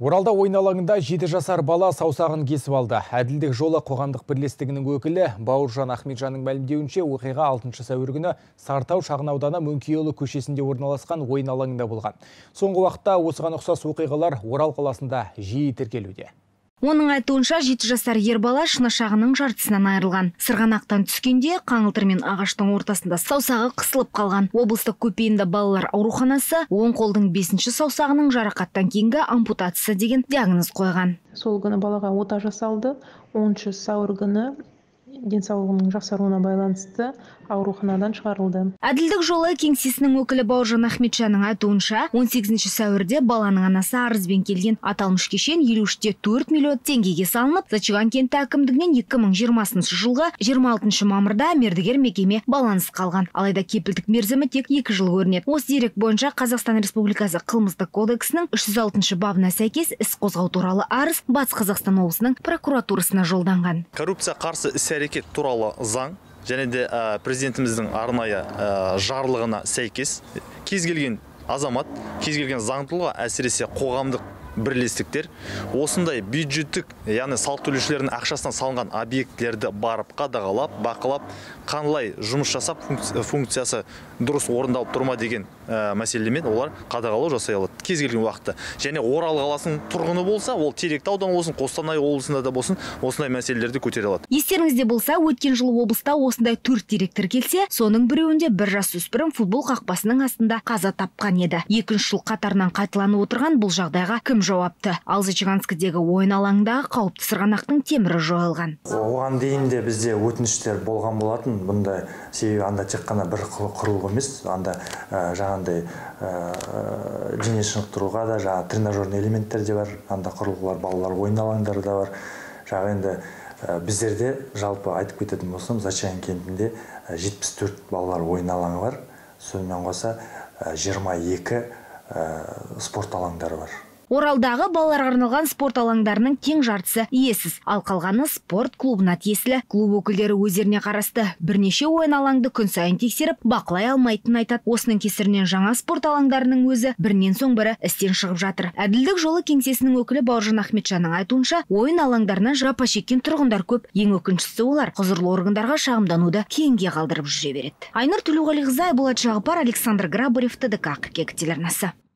Оралда ойын алаңында 7 жасар бала саусағын кесіп алды. Әділдік жолы қоғамдық бірлестігінің өкілі Бауыржан Ахметжанның мәлімдеуінше оқиға 6 сәуір күні Сарытау шағын ауданы Мөңкеұлы көшесінде орналасқан ойын алаңында болған. Соңғы уақытта осыған ұқсас оқиғалар Орал қаласында жиі тіркелуде. Оның айтуынша 7 жасар ер бала шынашағының жартысынан айырылған. Сырғанақтан түскенде қаңылтыр мен ағаштың ортасында саусағы қысылып қалған. Облыстық көпбейінді балалар ауруханасы оң қолдың 5-ші саусағының жарақаттан кейінгі ампутациясы деген диагноз қойған. Сол күні балаға ота жасалды. 10 сәуір күні денсаулығының жақсаруына байланысты ауруханадан шығарылды. Әділдік жолы кеңсесінің өкілі Бауыржан Ахметжанның айтуынша 18 сәуірде баланың анасы арызбен келген. Аталмыш кешен 53-те 4 миллион теңгеге салынып, Зачаган кенті әкімдігінен 2020 жылғы 26 мамырда мердігер мекеме баланс қалған. Алайда кепілдік мерзімі тек 2 жыл көрінеді. Осы дерек бойынша Қазақстан Республикасы қылмыстық кодексінің 306 бабына сәйкес іс қозғау туралы арыз Батыс Қазақстан облысының прокуратурасына жолданған. Коррупция қарсы іс-әрекет туралы заң және де президентіміздің арнайы жарлығына сәйкес кез келген азамат, кез келген заң тұлға, әсіресе қоғамдық бірлестіктер осындай бюджеттік, яғни салық төлеушілердің ақшасынан салынған объектілерді барып қадағалап, бақылап, қандай жұмыс жасап, функциясы дұрыс орындалып тұрма деген мәселемен олар қадағалау жасай алады кез келген уақытта. Және Орал қаласының тұрғыны болса, ол Теректі ауданы болсын, Қостанай облысында да болсын, осындай мәселелерді көтере алады. Естеріңізде болса, өткен жылы облыста осындай 4 дерек тіркелсе, соның біреуінде бір жасөспірім футбол қақпасының астында қаза тапқан еді. 2 жыл қатарынан қайталанып отырған бұл жағдайға кім жауапты? Ал Зачаганскідегі ойын алаңындағы қауіпті сырғанақтың темірі жойылған. Оған дейін де бізде өтініштер болған болатын. Бұндай себебі анда тек қана бір құрылғы емес, анда жаңағындай дене шынықтыруға да жаңа тренажерный элементтер де бар, анда құрылғылар, балалар ойын алаңдары да бар. Жаңа енді біздерде жалпы айтып кететін болсам, Зачаган кентінде 74 балалар ойын алаңы бар. Сонымен қоса 22 спорт алаңдары бар. Оралдағы балаларға арналған спорт алаңдарының тең жартысы иесіз, ал қалғаны спорт клубына тиесілі. Клуб өкілдері өздеріне қарасты бірнеше ойын алаңды күн сайын тексеріп, бақылай алмайтынын айтады. Осының кесірінен жаңа спорт алаңдарының өзі бірінен соң бірі істен шығып жатыр. Әділдік жолы кеңсесінің өкілі Бауыржан Ахметжанның айтуынша, ойын алаңдарынан жапа шеккен тұрғындар көп. Ең өкініштісі олар құзырлы органдарға шағымдануды кейінге қалдырып жүре береді. Айнұр Төлеуғалиқызы, Айболат Жағыпар, Александр Грабарев, ТДК 42 телеарнасы.